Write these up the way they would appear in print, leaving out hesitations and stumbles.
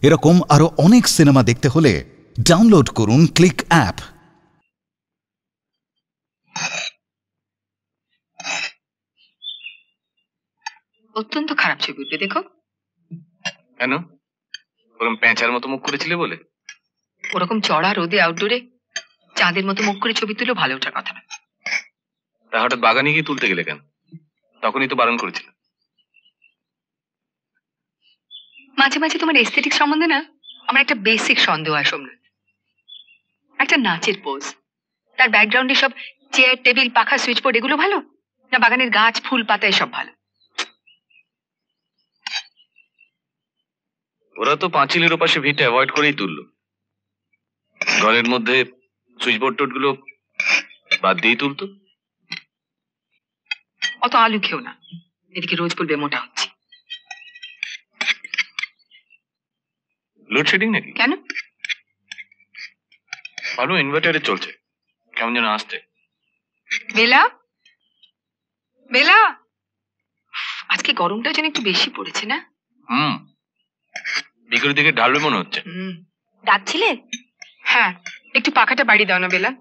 এরকম আরো অনেক সিনেমা দেখতে হলে ডাউনলোড করুন ক্লিক অ্যাপ। অত্যন্ত খারাপ ছবি উঠবে, দেখো। কেন? ওরকম প্যাঁচার মতো মুখ করেছিলে বলে? ওরকম চড়া রোদে আউটডোরে চাঁদের মতো মুখ করে ছবি তুলেও ভালো ওঠার কথা না। তা হঠাৎ বাগানে গিয়ে তুলতে গেলে কেন? তখনই তো বারণ করেছিল। মাঝে মাঝে তোমার এস্থেটিক সম্বন্ধে না আমার একটা বেসিক সন্দেহ হয় সোমনাথ। একটা নাচের পোজ, তার ব্যাকগ্রাউন্ডে সব চেয়ার টেবিল পাখা সুইচ বোর্ড এগুলো ভালো, না বাগানের গাছ ফুল পাতা এসব ভালো? ওরা তো পাঁচিলের ওপাশে ভিড়টা অ্যাভয়েড করেই তুললো। ঘরের মধ্যে সুইচ বোর্ড টোড গুলো বাদ দিয়েই তুলতো। অত আলু খেও না, এদিকে রোজ বলবে মোটা হচ্ছে। লোডশেডিং নাকি? কেন? ভালো ইনভার্টারে চলছে, কেমন যেন আসতে। বেলা বেলা, আজকে গরমটা যেন একটু বেশি পড়েছে না? বিকেলের দিকে ঢালবে মনে হচ্ছে। ডাকছিলে? হ্যাঁ, একটু পাখাটা বাড়ি দাও না বেলা।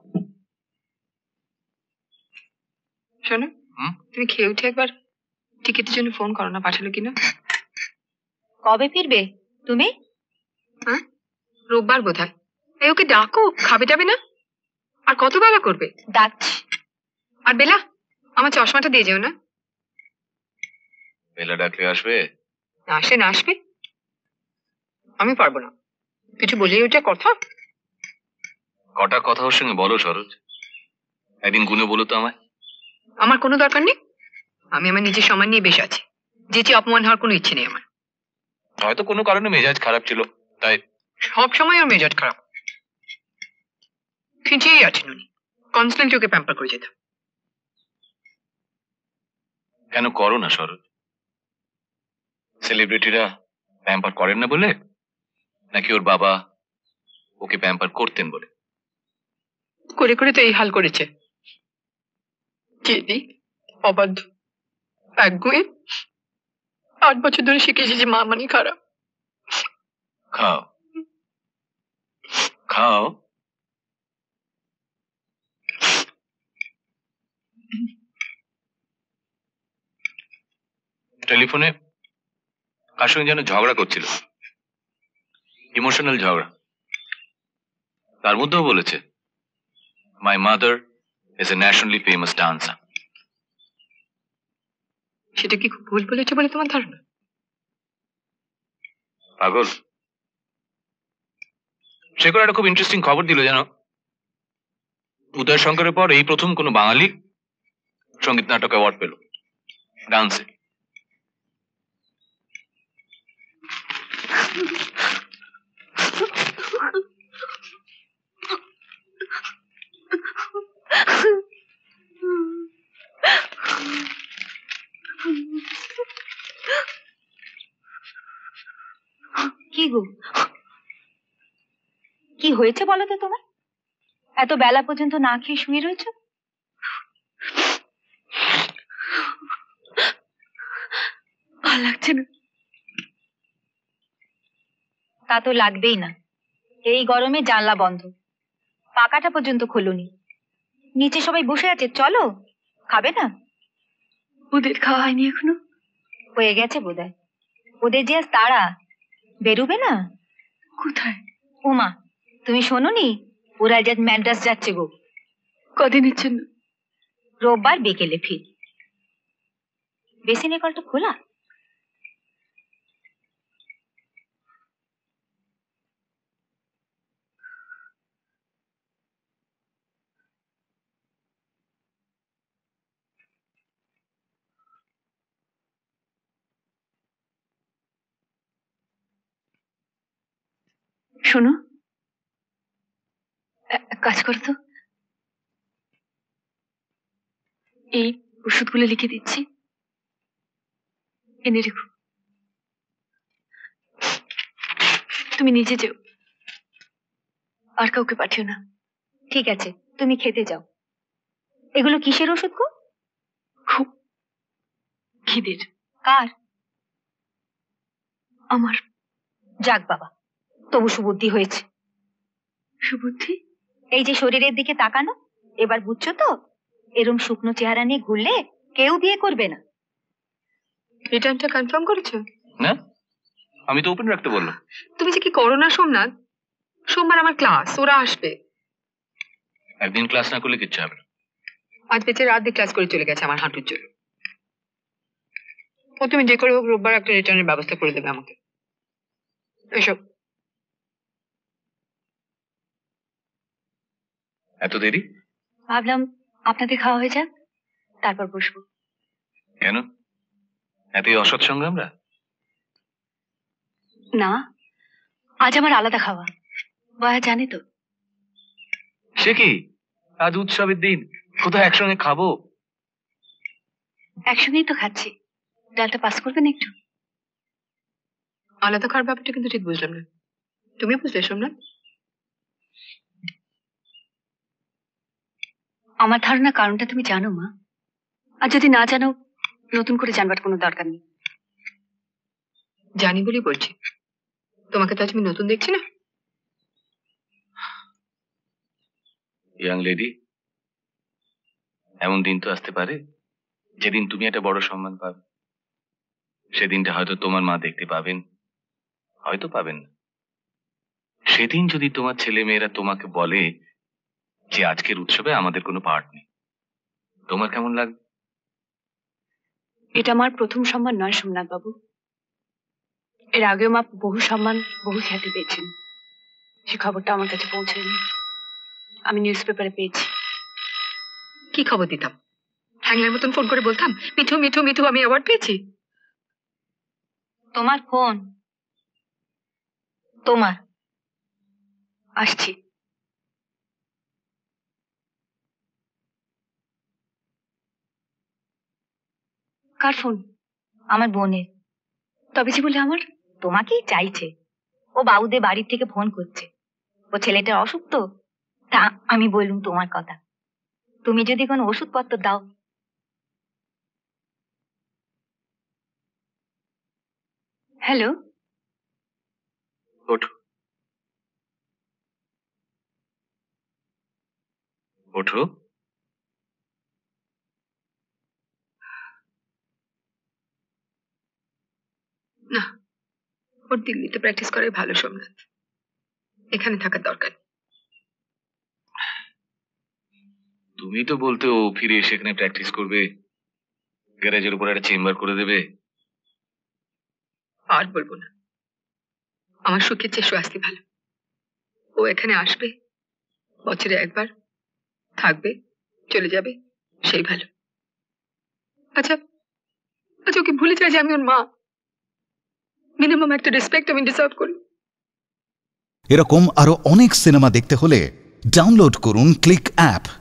শোনো, তুমি খেয়ে উঠে একবার টিকিটের জন্য ফোন করো না, পাঠালো কিনা। কবে ফিরবে তুমি? হ্যাঁ, রোববার বোধহয়। এই ওকে ডাকো, খাবে যাবে না? আর কত বেলা করবে? ডাকছি। আর বেলা, আমার চশমাটা দিয়ে যেও না। বেলা ডাকলে আসবে? আসে না আসবে, আমি পারবো না। কিছু বলেই ওটা কথা। কটা কথা ওর সঙ্গে বলো সরোজ, একদিন গুনে বলো তো আমায়। আমার কোনো দরকার নেই, আমি আমার নিজের সম্মান নিয়ে বেশ আছি। যেচে অপমান হওয়ার কোনো ইচ্ছে নেই আমার। হয়তো কোনো কারণে মেজাজ খারাপ ছিল, তাই। সব সময় ওর মেজাজ খারাপ, খিঁচিয়েই আছেন উনি। কনস্ট্যান্টলি ওকে প্যাম্পার করে যেতাম। কেন করো না সরোজ? সেলিব্রিটিরা প্যাম্পার করেন না বলে, নাকি ওর বাবা ওকে প্যাম্পার করতেন বলে? করে করে তো এই হাল করেছে। জেদি, অবাধ্য, একগুঁয়ে। 8 বছর ধরে শিখেছি যে মা মানে খারাপ। খাও খাও। টেলিফোনে কার সঙ্গে যেন ঝগড়া করছিল, ইমোশনাল ঝগড়া। তার মধ্যেও বলেছে, my mother is a nationally famous dancer. সেটা কি খুব ভুল বলেছে বলে তোমার ধারণা? পাগল। সে করে একটা খুব ইন্টারেস্টিং খবর দিল জানো, উদয় শঙ্করের পর এই প্রথম কোনো বাঙালি সঙ্গীত নাটক অ্যাওয়ার্ড পেল ডান্সে। কি গো, কি হয়েছে বলো তো তোমার? এত বেলা পর্যন্ত না খেয়ে শুয়ে রয়েছ? ভালো লাগছে না। তা তো লাগবেই না, এই গরমে জানলা বন্ধ, পাকাটা পর্যন্ত খোলনি। নিচে সবাই বসে আছে, চলো। খাবে না? ওদের খাওয়া হয়নি এখনো? হয়ে গেছে বোধহয়। ওদের যে আজ তাড়া, বেরোবে না। কোথায়? উমা, তুমি শোনোনি? ওরা আজ ম্যাড্রাস যাচ্ছে গো। কদিনের জন্য? রোববার বিকেলে ফির। বেসিনের কলটা খোলা? শোনো, কাজ করো তো, এই ওষুধগুলো লিখে দিচ্ছি, এনে রেখো। তুমি নিজে যেও, আর কাউকে পাঠিও না। ঠিক আছে, তুমি খেতে যাও। এগুলো কিসের ওষুধ গো? খুব খিদের। কার? আমার। যাক বাবা, তবু সুবুদ্ধি হয়েছে। সুবুদ্ধি? এই যে শরীরের দিকে তাকানো, এবার বুঝছো তো? এরম শুকনো চেহারা নিয়ে ঘুরলে কেউ বিয়ে করবে না। রিটার্নটা কনফার্ম করেছো? না, আমি তো ওপেন রাখতে বললাম। তুমি যে কি করো না সোমনাথ, সোমবার আমার ক্লাস, ওরা আসবে। একদিন ক্লাস না করলে কিচ্ছু হবে না। আজ বেঁচে রাত দিয়ে ক্লাস করে চলে গেছে আমার হাঁটুর জন্য। ও তুমি যে করে হোক রোববার একটা রিটার্নের ব্যবস্থা করে দেবে আমাকে। এসব এত দেরি? ভাবলাম আপনাদের খাওয়া হয়ে যাক, তারপর বসবো। কেন, এতই অসৎসঙ্গ আমরা? না, আজ আমার আলাদা খাওয়া, বয়া জানে তো। সে কি, আজ উৎসবের দিন, কোথাও একসঙ্গে খাবো? একসঙ্গেই তো খাচ্ছি, ডালটা পাস করবেন একটু? আলাদা খাওয়ার ব্যাপারটা কিন্তু ঠিক বুঝলাম না, তুমি বুঝলে সোমনাথ? আমার ধারণা কারণটা তুমি জানো মা, আর যদি না জানো নতুন করে জানবার কোনো দরকার নেই। জানি বলেই বলছি, তোমাকে তো আজ আমি নতুন দেখছি না। ইয়াং লেডি, এমন দিন তো আসতে পারে যেদিন তুমি একটা বড় সম্মান পাবে। সেদিনটা হয়তো তোমার মা দেখতে পাবেন, হয়তো পাবেন না। সেদিন যদি তোমার ছেলে মেয়েরা তোমাকে বলে যে আজকের উৎসবে আমাদের কোনো পার্ট নেই, তোমার কেমন লাগবে? এটা আমার প্রথম সম্মান নয় সোমনাথ বাবু, এর আগেও মা বহু সম্মান বহু খ্যাতি পেয়েছেন। সে খবরটা আমার কাছে পৌঁছায়নি, আমি নিউজ পেপারে পেয়েছি। কি খবর দিতাম? হ্যাংলার মতন ফোন করে বলতাম মিঠু মিঠু মিঠু আমি অ্যাওয়ার্ড পেয়েছি। তোমার ফোন, তোমার, আসছি। কার ফোন? আমার বোনের। তবে যে বলে আমার, তোমাকেই চাইছে। ও বাবুদের বাড়ির থেকে ফোন করছে, ও ছেলেটার অসুখ তো, তা আমি বললুম তোমার কথা। তুমি যদি কোনো ওষুধপত্র দাও। হ্যালো, ওঠো ওঠো। না, ওর দিল্লিতে প্র্যাকটিস করাই ভালো সোমনাথ, এখানে থাকার দরকার। তুমি তো বলতে ও ফিরে এসে এখানে প্র্যাকটিস করবে, গ্যারেজের উপর একটা চেম্বার করে দেবে। আর বলবো না, আমার সুখের চেয়ে স্বাস্থ্য ভালো। ও এখানে আসবে, বছরে একবার থাকবে, চলে যাবে, সেই ভালো। আচ্ছা আচ্ছা, ওকে ভুলে যায় যে আমি ওর মা। মিনিমাম একটা রেসপেক্ট আমি ডিজার্ভ করি। এরকম আরো অনেক সিনেমা দেখতে হলে ডাউনলোড করুন ক্লিক অ্যাপ।